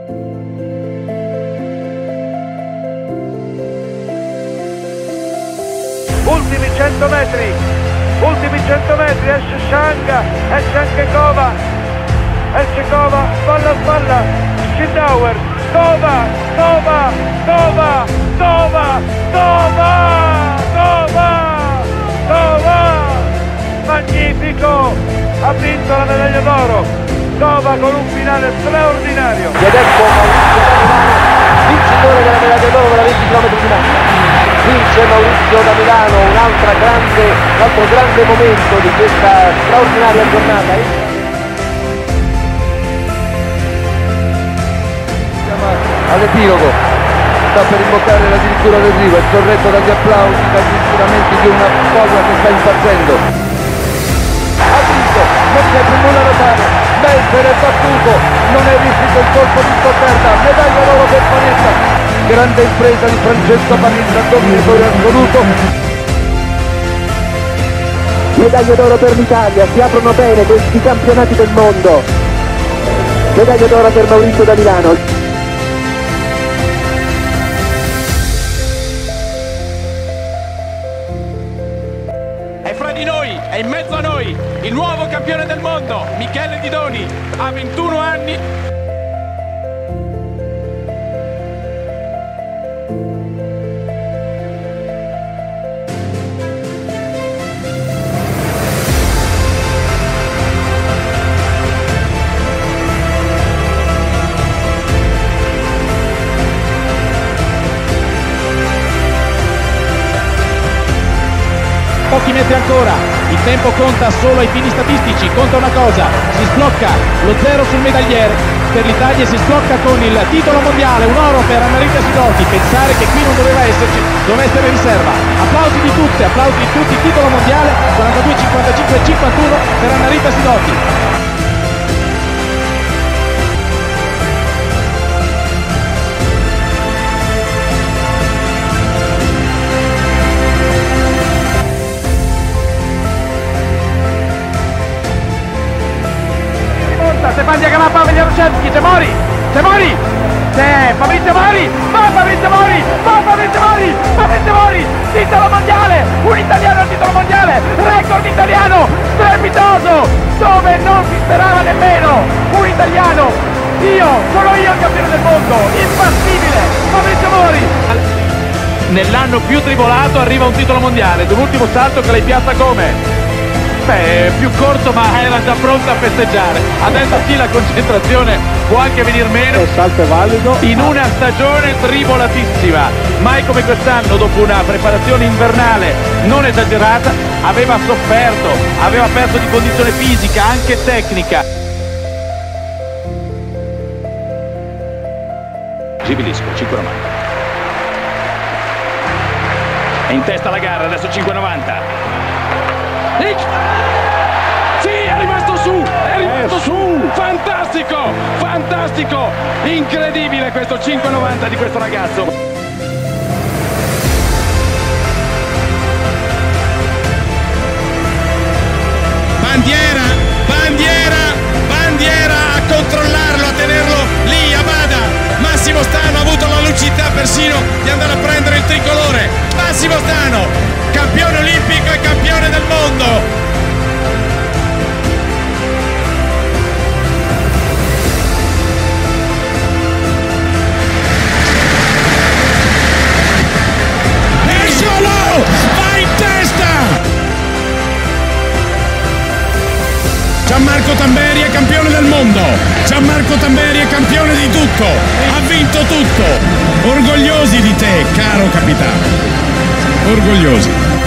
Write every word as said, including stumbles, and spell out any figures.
Ultimi cento metri, ultimi cento metri, esce Shanga, esce anche Kova, esce Kova, spalla a spalla, Schindauer, Kova, Kova, Kova, Kova, Kova, Kova, Kova, magnifico, ha vinto la medaglia d'oro, Kova con un finale straordinario. Ed ecco Maurizio da Milano, vincitore della medaglia d'oro della venti chilometri di massa. Vince Maurizio da Milano, un'altra grande, un altro grande momento di questa straordinaria giornata. Siamo all'epilogo, sta per imboccare addirittura l'arrivo, è sorretto dagli applausi, dagli giuramenti di una folla che sta impazzendo. Ha vinto, non c'è più nulla da fare, Melzer è battuto, non è riuscito il colpo di scoperta, medaglia d'oro per Panetta. Grande impresa di Francesco Panetta, dominatore assoluto. Medaglia d'oro per l'Italia, si aprono bene questi campionati del mondo. Medaglia d'oro per Maurizio da Milano. È fra di noi, è in mezzo a noi, il nuovo campione del mondo, Michele Didoni, ha ventuno anni. Pochi metri ancora, il tempo conta solo ai fini statistici, conta una cosa, si sblocca lo zero sul medagliere, per l'Italia si sblocca con il titolo mondiale, un oro per Annarita Sidoti, pensare che qui non doveva esserci, doveva essere riserva, applausi di tutte, applausi di tutti, titolo mondiale, quarantadue cinquantacinque cinquantuno per Annarita Sidoti. Stefan Diaganappa, Vegliarocevski, c'è Mori, c'è Mori, c'è Fabrizio Mori, va Fabrizio Mori, va Fabrizio Mori, Fabrizio Mori, titolo mondiale, un italiano al titolo mondiale, record italiano, strepitoso, dove non si sperava nemmeno, un italiano, io, sono io il campione del mondo, impassibile, Fabrizio Mori. Nell'anno più tribolato arriva un titolo mondiale, dell'ultimo salto che lei piazza come? Beh, più corto ma era già pronta a festeggiare. Adesso sì, la concentrazione può anche venir meno. Il salto è valido. In una stagione tribolatissima, mai come quest'anno, dopo una preparazione invernale non esagerata, aveva sofferto, aveva perso di condizione fisica, anche tecnica. Gibilisco, cinque novanta. È in testa la gara, adesso cinque novanta. Sì, è rimasto su, è rimasto è su. su, fantastico, fantastico, incredibile questo cinque novanta di questo ragazzo. Bandiera, bandiera, bandiera a controllarlo, a tenerlo lì a bada. Massimo Stano ha avuto la lucidità persino di andare a prendere il tricolore. Massimo Stano, campione olimpico e campione del mondo. Eccolo! Va in testa! Gianmarco Tamberi è campione del mondo. Gianmarco Tamberi è campione di tutto. Ha vinto tutto. Orgogliosi di te, caro capitano. Orgogliosi.